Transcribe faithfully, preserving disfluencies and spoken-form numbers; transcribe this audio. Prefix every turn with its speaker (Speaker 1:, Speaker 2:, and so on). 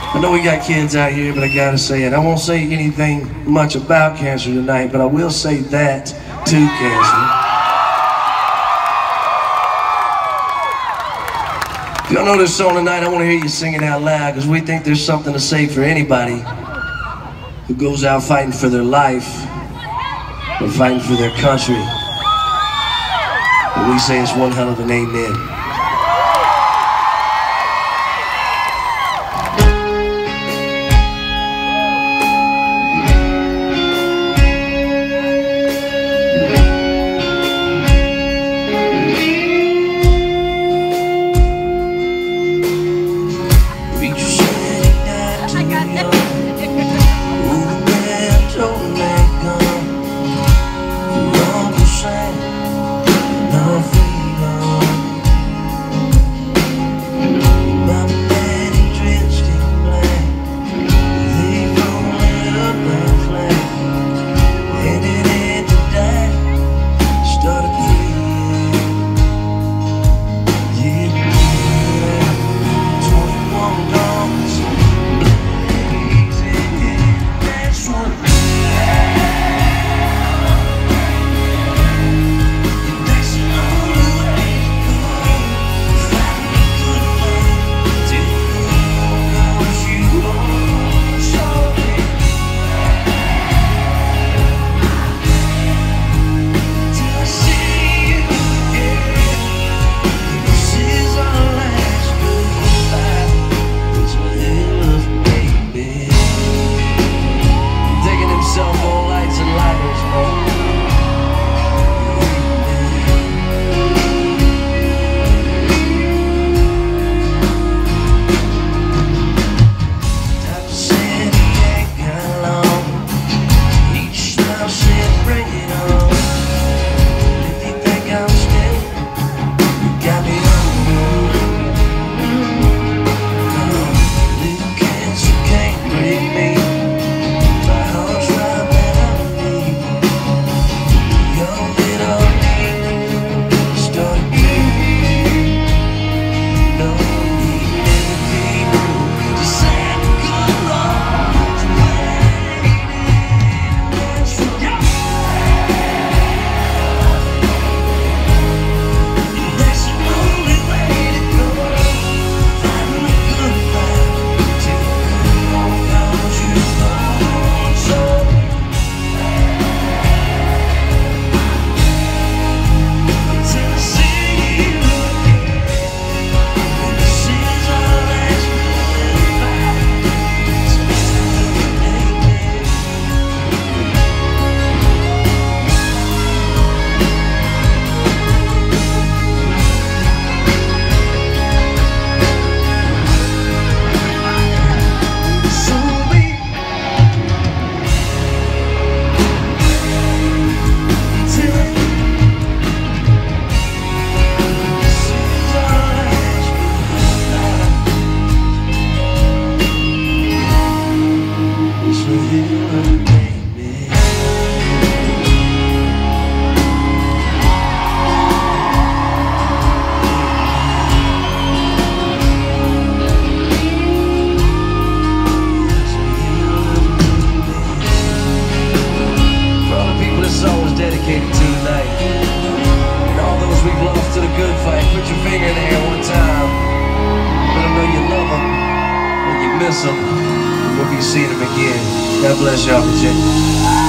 Speaker 1: I know we got kids out here, but I gotta say it. I won't say anything much about cancer tonight, but I will say that to cancer. If y'all know this song tonight, I want to hear you sing it out loud, because we think there's something to say for anybody who goes out fighting for their life or fighting for their country. And we say it's one hell of an amen. We'll be seeing him again. God bless y'all, Virginia.